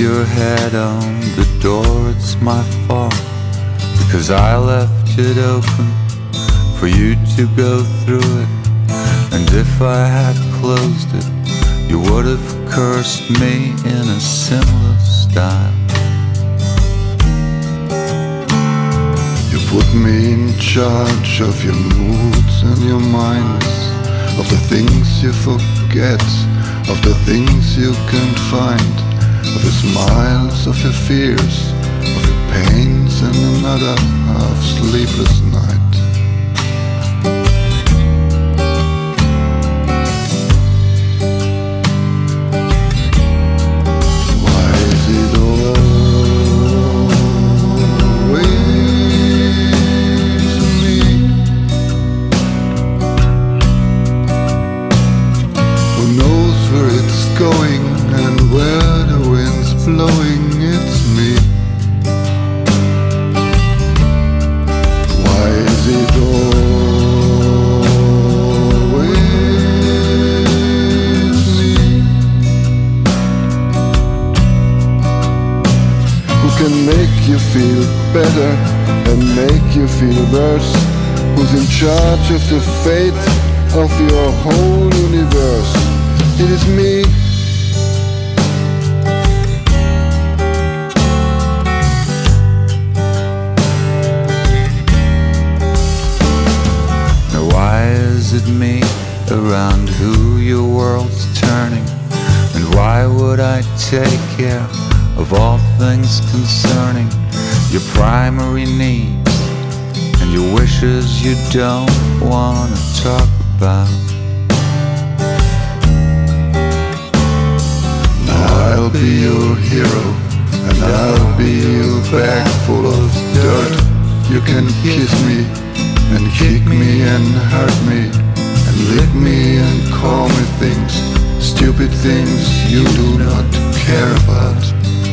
your head on the door, it's my fault, because I left it open for you to go through it. And if I had closed it, you would have cursed me in a similar style. You put me in charge of your moods and your minds, of the things you forget, of the things you can't find, of your smiles, of your fears, of your pains, and another half-sleepless night. Why is it always me? Who knows where it's going and where the wind's blowing? It's me. Why is it always me? Who can make you feel better and make you feel worse? Who's in charge of the fate of your whole universe? It is me. Now why is it me around who your world's turning? And why would I take care of all things concerning your primary needs and your wishes you don't want to talk about? I'll be your hero, and I'll be your bag full of dirt. You can kiss me, and kick me, and hurt me, and lick me, and call me things, stupid things you do not care about.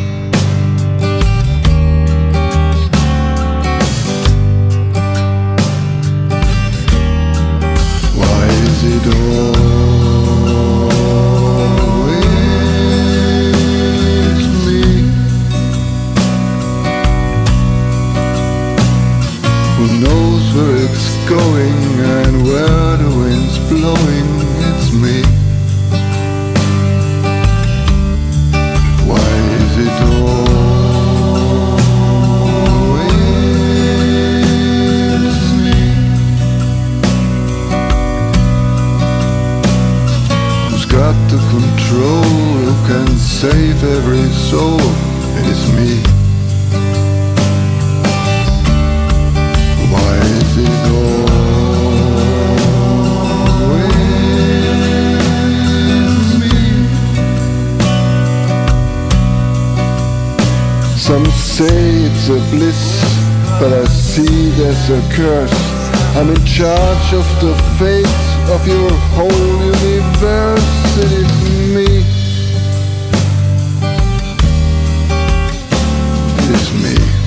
Why is it always me? Who knows where it's going and where the wind's blowing? It's me. Why is it always me? Who's got the control? Who can save every soul? It is me. Why is it always me? Some say it's a bliss, but I see there's a curse. I'm in charge of the fate of your whole universe. It is me. It is me.